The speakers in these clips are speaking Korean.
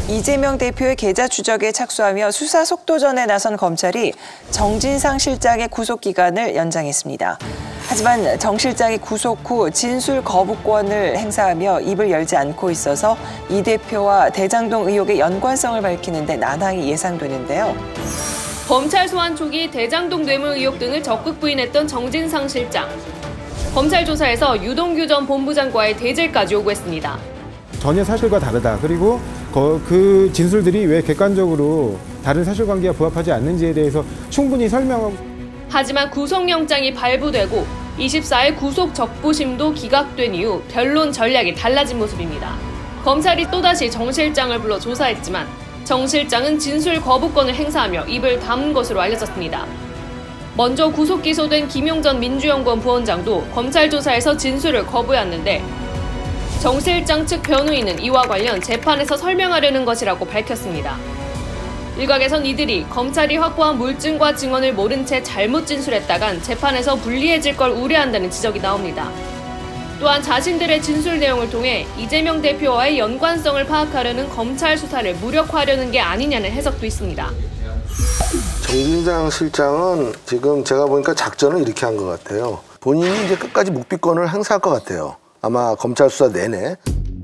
이재명 대표의 계좌 추적에 착수하며 수사 속도전에 나선 검찰이 정진상 실장의 구속기간을 연장했습니다. 하지만 정 실장이 구속 후 진술 거부권을 행사하며 입을 열지 않고 있어서 이 대표와 대장동 의혹의 연관성을 밝히는 데 난항이 예상되는데요. 검찰 소환 초기 대장동 뇌물 의혹 등을 적극 부인했던 정진상 실장. 검찰 조사에서 유동규 전 본부장과의 대질까지 요구했습니다. 전혀 사실과 다르다. 그리고 그 진술들이 왜 객관적으로 다른 사실관계와 부합하지 않는지에 대해서 충분히 설명하고. 하지만 구속영장이 발부되고 24일 구속 적부심도 기각된 이후 변론 전략이 달라진 모습입니다. 검찰이 또다시 정 실장을 불러 조사했지만 정 실장은 진술 거부권을 행사하며 입을 다문 것으로 알려졌습니다. 먼저 구속 기소된 김용 전 민주연구원 부원장도 검찰 조사에서 진술을 거부했는데 정 실장 측 변호인은 이와 관련 재판에서 설명하려는 것이라고 밝혔습니다. 일각에선 이들이 검찰이 확보한 물증과 증언을 모른 채 잘못 진술했다간 재판에서 불리해질 걸 우려한다는 지적이 나옵니다. 또한 자신들의 진술 내용을 통해 이재명 대표와의 연관성을 파악하려는 검찰 수사를 무력화하려는 게 아니냐는 해석도 있습니다. 정진상 실장은 지금 제가 보니까 작전을 이렇게 한 것 같아요. 본인이 이제 끝까지 묵비권을 행사할 것 같아요. 아마 검찰 수사 내내.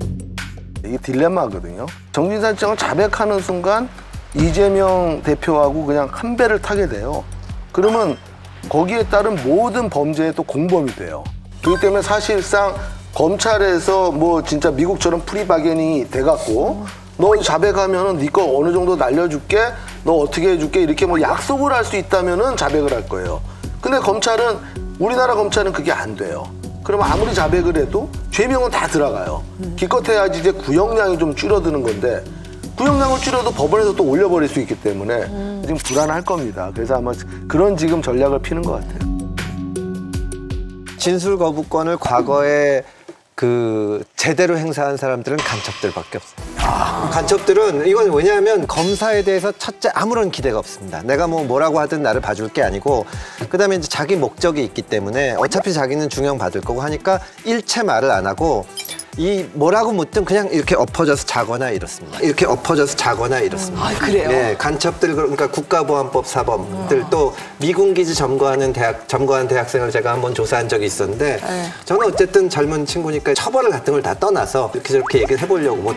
이게 딜레마거든요. 정진상 실장을 자백하는 순간 이재명 대표하고 그냥 한 배를 타게 돼요. 그러면 거기에 따른 모든 범죄에 또 공범이 돼요. 그렇기 때문에 사실상 검찰에서 뭐 진짜 미국처럼 프리바게닝이 돼갖고 너 자백하면은 네 거 어느 정도 날려줄게, 너 어떻게 해줄게 이렇게 뭐 약속을 할 수 있다면은 자백을 할 거예요. 근데 검찰은, 우리나라 검찰은 그게 안 돼요. 그러면 아무리 자백을 해도 죄명은 다 들어가요. 기껏해야지 이제 구형량이 좀 줄어드는 건데 구형량을 줄여도 법원에서 또 올려버릴 수 있기 때문에 지금 불안할 겁니다. 그래서 아마 그런 지금 전략을 피는 것 같아요. 진술 거부권을 과거에 제대로 행사한 사람들은 간첩들밖에 없어요. 간첩들은 이건 왜냐하면 검사에 대해서 첫째 아무런 기대가 없습니다. 내가 뭐라고 하든 나를 봐줄 게 아니고 그다음에 이제 자기 목적이 있기 때문에 어차피 자기는 중형 받을 거고 하니까 일체 말을 안 하고 이 뭐라고 묻든 그냥 이렇게 엎어져서 자거나 이렇습니다. 이렇게 엎어져서 자거나 이렇습니다. 아, 그래요? 네, 간첩들 그러니까 국가보안법 사범들 또 미군기지 점거한 대학생을 제가 한번 조사한 적이 있었는데 저는 어쨌든 젊은 친구니까 처벌을 같은 걸 다 떠나서 이렇게 저렇게 얘기를 해보려고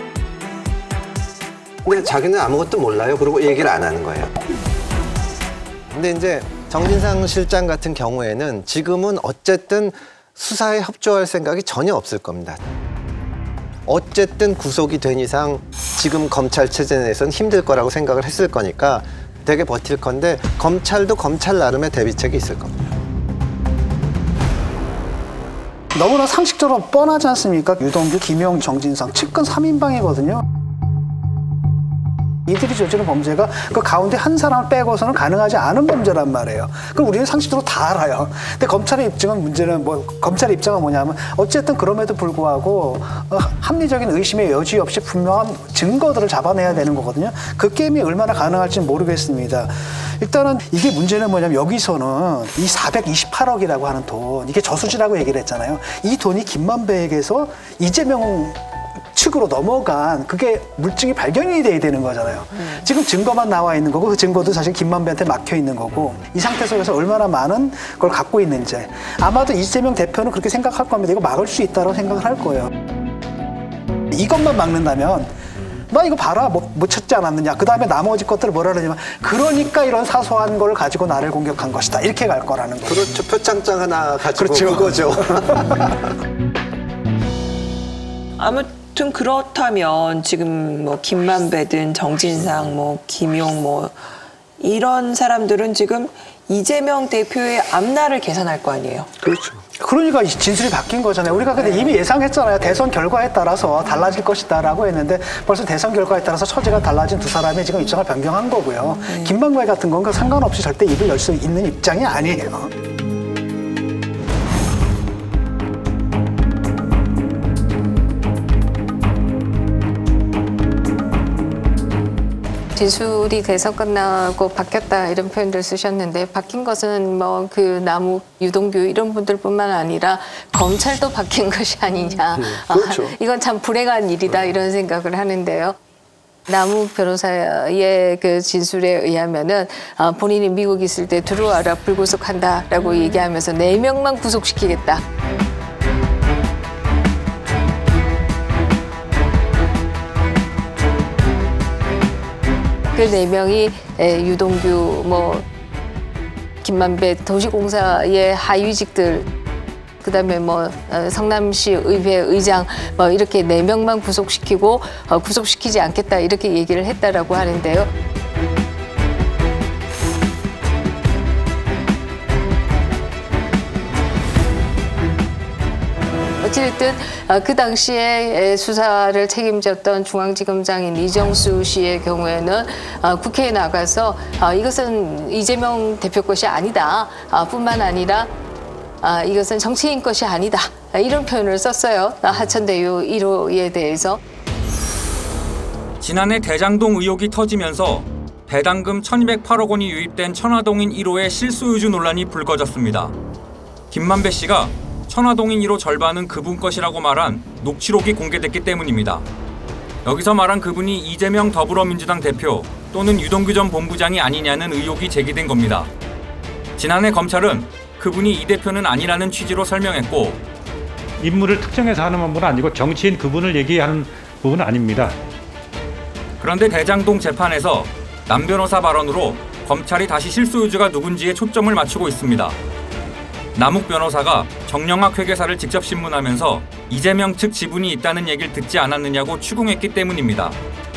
근데 자기는 아무것도 몰라요. 그리고 얘기를 안 하는 거예요. 근데 이제 정진상 실장 같은 경우에는 지금은 어쨌든 수사에 협조할 생각이 전혀 없을 겁니다. 어쨌든 구속이 된 이상 지금 검찰 체제 내에서는 힘들 거라고 생각을 했을 거니까 되게 버틸 건데 검찰도 검찰 나름의 대비책이 있을 겁니다. 너무나 상식적으로 뻔하지 않습니까? 유동규, 김용, 정진상 측근 3인방이거든요. 이들이 저지른 범죄가 그 가운데 한 사람을 빼고서는 가능하지 않은 범죄란 말이에요. 그럼 우리는 상식적으로 다 알아요. 근데 검찰의 입장은 검찰의 입장은 뭐냐면 어쨌든 그럼에도 불구하고 합리적인 의심의 여지 없이 분명한 증거들을 잡아내야 되는 거거든요. 그 게임이 얼마나 가능할지는 모르겠습니다. 일단은 이게 문제는 뭐냐면 여기서는 이 428억이라고 하는 돈, 이게 저수지라고 얘기를 했잖아요. 이 돈이 김만배에게서 이재명 측으로 넘어간 그게 물증이 발견이 돼야 되는 거잖아요. 지금 증거만 나와 있는 거고 그 증거도 사실 김만배한테 막혀 있는 거고 이 상태 속에서 얼마나 많은 걸 갖고 있는지 아마도 이재명 대표는 그렇게 생각할 겁니다. 이거 막을 수 있다고 생각을 할 거예요. 이것만 막는다면 나 이거 봐라 못 찾지 않았느냐. 그 다음에 나머지 것들을 뭐라 그러냐면 그러니까 이런 사소한 걸 가지고 나를 공격한 것이다. 이렇게 갈 거라는 거죠. 그렇죠. 표창장 하나 가지고 그렇죠. 그거죠. 아무튼 그렇다면 지금 뭐 김만배든 정진상, 뭐 김용, 뭐 이런 사람들은 지금 이재명 대표의 앞날을 계산할 거 아니에요. 그렇죠. 그러니까 진술이 바뀐 거잖아요. 우리가 근데 이미 예상했잖아요. 대선 결과에 따라서 달라질 것이다라고 했는데 벌써 대선 결과에 따라서 처지가 달라진 두 사람이 지금 입장을 변경한 거고요. 김만배 같은 건 상관없이 절대 입을 열 수 있는 입장이 아니에요. 진술이 돼서 끝나고 바뀌었다 이런 표현들 쓰셨는데 바뀐 것은 뭐 그 남욱, 유동규 이런 분들뿐만 아니라 검찰도 바뀐 것이 아니냐. 그렇죠. 이건 참 불행한 일이다 이런 생각을 하는데요. 남욱 변호사의 그 진술에 의하면은 본인이 미국 있을 때 들어와라 불구속한다라고 얘기하면서 4명만 구속시키겠다. 그 4명이 유동규, 뭐 김만배 도시공사의 하위직들, 그다음에 뭐 성남시 의회 의장 뭐 이렇게 4명만 구속시키고 구속시키지 않겠다 이렇게 얘기를 했다라고 하는데요. 어찌됐든 그 당시에 수사를 책임졌던 중앙지검장인 이정수 씨의 경우에는 국회에 나가서 이것은 이재명 대표 것이 아니다. 뿐만 아니라 이것은 정치인 것이 아니다. 이런 표현을 썼어요. 하천대유 1호에 대해서. 지난해 대장동 의혹이 터지면서 배당금 1,208억 원이 유입된 천화동인 1호의 실소유주 논란이 불거졌습니다. 김만배 씨가 천화동인 1호 절반은 그분 것이라고 말한 녹취록이 공개됐기 때문입니다. 여기서 말한 그분이 이재명 더불어민주당 대표 또는 유동규 전 본부장이 아니냐는 의혹이 제기된 겁니다. 지난해 검찰은 그분이 이 대표는 아니라는 취지로 설명했고, 인물을 특정해서 하는 부분은 아니고 정치인 그분을 얘기하는 부분은 아닙니다. 그런데 대장동 재판에서 남 변호사 발언으로 검찰이 다시 실소유주가 누군지에 초점을 맞추고 있습니다. 남욱 변호사가 정영학 회계사를 직접 신문하면서 이재명 측 지분이 있다는 얘기를 듣지 않았느냐고 추궁했기 때문입니다.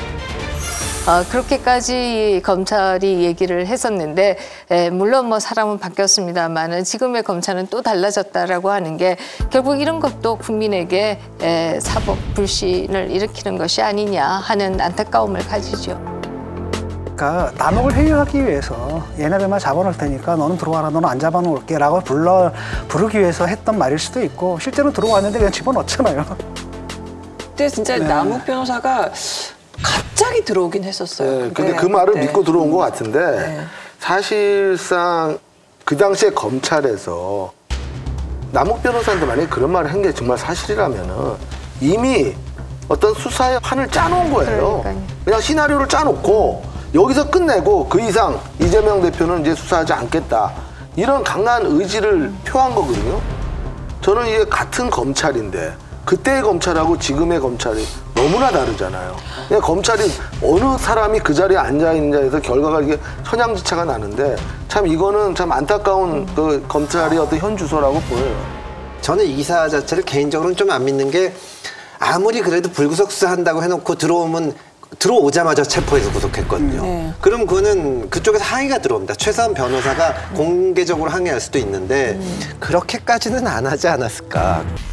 그렇게까지 검찰이 얘기를 했었는데 물론 뭐 사람은 바뀌었습니다만은 지금의 검찰은 또 달라졌다라고 하는 게 결국 이런 것도 국민에게 사법 불신을 일으키는 것이 아니냐 하는 안타까움을 가지죠. 그러니까 남욱을 해결하기 위해서 얘네들만 잡아놓을 테니까 너는 들어와라, 너는 안 잡아놓을게 라고 부르기 위해서 했던 말일 수도 있고 실제로 들어왔는데 그냥 집어넣잖아요. 그때 진짜 남욱 변호사가 갑자기 들어오긴 했었어요. 네, 근데 그 말을 믿고 들어온 것 같은데 사실상 그 당시에 검찰에서 남욱 변호사한테 만약에 그런 말을 한 게 정말 사실이라면은 이미 어떤 수사의 판을 짜놓은 거예요. 그러니까요. 그냥 시나리오를 짜놓고 여기서 끝내고 그 이상 이재명 대표는 이제 수사하지 않겠다. 이런 강한 의지를 표한 거거든요. 저는 이게 같은 검찰인데 그때의 검찰하고 지금의 검찰이 너무나 다르잖아요. 그냥 검찰이 어느 사람이 그 자리에 앉아있느냐에서 결과가 이게 천양지차가 나는데 참 이거는 참 안타까운 그 검찰의 어떤 현 주소라고 보여요. 저는 이 기사 자체를 개인적으로는 좀 안 믿는 게 아무리 그래도 불구속 수사한다고 해놓고 들어오자마자 체포해서 구속했거든요. 그럼 그거는 그쪽에서 항의가 들어옵니다. 최소한 변호사가 공개적으로 항의할 수도 있는데 그렇게까지는 안 하지 않았을까.